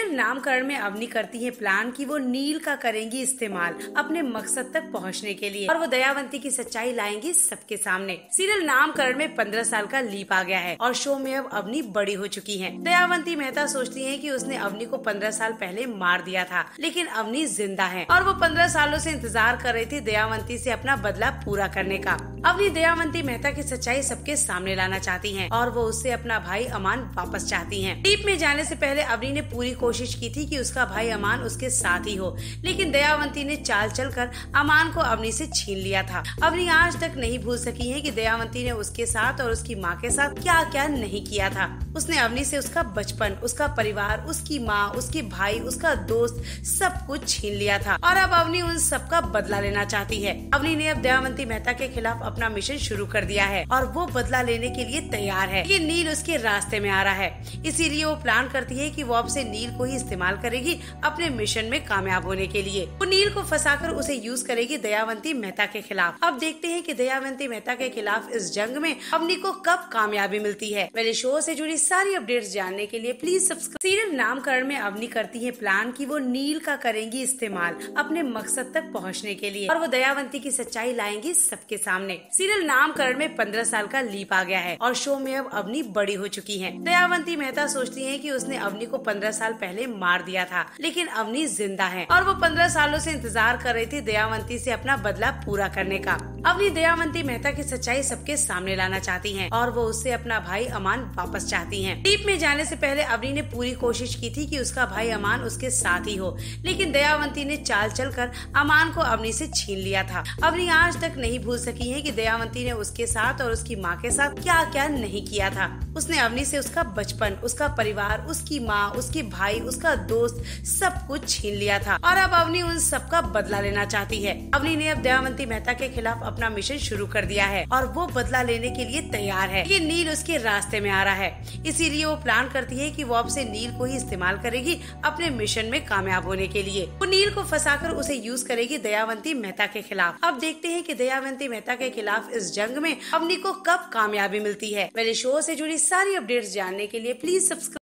Serial नामकरण में अवनी करती है प्लान कि वो नील का करेंगी इस्तेमाल अपने मकसद तक पहुंचने के लिए और वो दयावंती की सच्चाई लाएंगी सबके सामने। सीरियल नामकरण में 15 साल का लीप आ गया है और शो में अब अवनी बड़ी हो चुकी है। दयावंती मेहता सोचती है कि उसने अवनी को 15 साल पहले मार दिया था, लेकिन अवनी जिंदा है और वो 15 सालों से इंतजार कर रही थी दयावंती से अपना बदला पूरा करने का। अवनी दयावंती मेहता की सच्चाई सबके सामने लाना चाहती हैं और वो उससे अपना भाई अमान वापस चाहती हैं। लीप में जाने से पहले अवनी ने पूरी कोशिश की थी कि उसका भाई अमान उसके साथ ही हो, लेकिन दयावंती ने चाल चलकर अमान को अवनी से छीन लिया था। अवनी आज तक नहीं भूल सकी है कि दयावंती ने उसके साथ और उसकी माँ के साथ क्या क्या नहीं किया था। उसने अवनी से उसका बचपन, उसका परिवार, उसकी माँ, उसके भाई, उसका दोस्त सब कुछ छीन लिया था और अब अवनी उन सब का बदला लेना चाहती है। अवनी ने अब दयावंती मेहता के खिलाफ अपना मिशन शुरू कर दिया है और वो बदला लेने के लिए तैयार है। ये नील उसके रास्ते में आ रहा है, इसीलिए वो प्लान करती है कि वो अब से नील को ही इस्तेमाल करेगी अपने मिशन में कामयाब होने के लिए। वो नील को फंसाकर उसे यूज करेगी दयावंती मेहता के खिलाफ। अब देखते हैं कि दयावंती मेहता के खिलाफ इस जंग में अवनी को कब कामयाबी मिलती है। मेरे शो से जुड़ी सारी अपडेट्स जानने के लिए प्लीज सब्सक्राइब। सीरियल नामकरण में अवनी करती है प्लान कि वो नील का करेंगी इस्तेमाल अपने मकसद तक पहुंचने के लिए और वो दयावंती की सच्चाई लाएंगी सबके सामने। सीरियल नामकरण में 15 साल का लीप आ गया है और शो में अब अवनी बड़ी हो चुकी है। दयावंती मेहता सोचती है कि उसने अवनी को 15 साल पहले मार दिया था, लेकिन अवनी जिंदा है और वो 15 सालों से इंतजार कर रही थी दयावंती से अपना बदला पूरा करने का। अवनी दयावंती मेहता की सच्चाई सबके सामने लाना चाहती हैं और वो उससे अपना भाई अमान वापस चाहती हैं। लीप में जाने से पहले अवनी ने पूरी कोशिश की थी कि उसका भाई अमान उसके साथ ही हो, लेकिन दयावंती ने चाल चलकर अमान को अवनी से छीन लिया था। अवनी आज तक नहीं भूल सकी है कि दयावंती ने उसके साथ और उसकी माँ के साथ क्या क्या नहीं किया था। उसने अवनी से उसका बचपन, उसका परिवार, उसकी माँ, उसके भाई, उसका दोस्त सब कुछ छीन लिया था और अब अवनी उन सब का बदला लेना चाहती है। अवनी ने अब दयावंती मेहता के खिलाफ अपना मिशन शुरू कर दिया है और वो बदला लेने के लिए तैयार है। ये नील उसके रास्ते में आ रहा है, इसीलिए वो प्लान करती है कि वो अब से नील को ही इस्तेमाल करेगी अपने मिशन में कामयाब होने के लिए। वो नील को फंसाकर उसे यूज करेगी दयावंती मेहता के खिलाफ। अब देखते हैं कि दयावंती मेहता के खिलाफ इस जंग में अवनी को कब कामयाबी मिलती है। मेरे शो से जुड़ी सारी अपडेट्स जानने के लिए प्लीज सब्सक्राइब।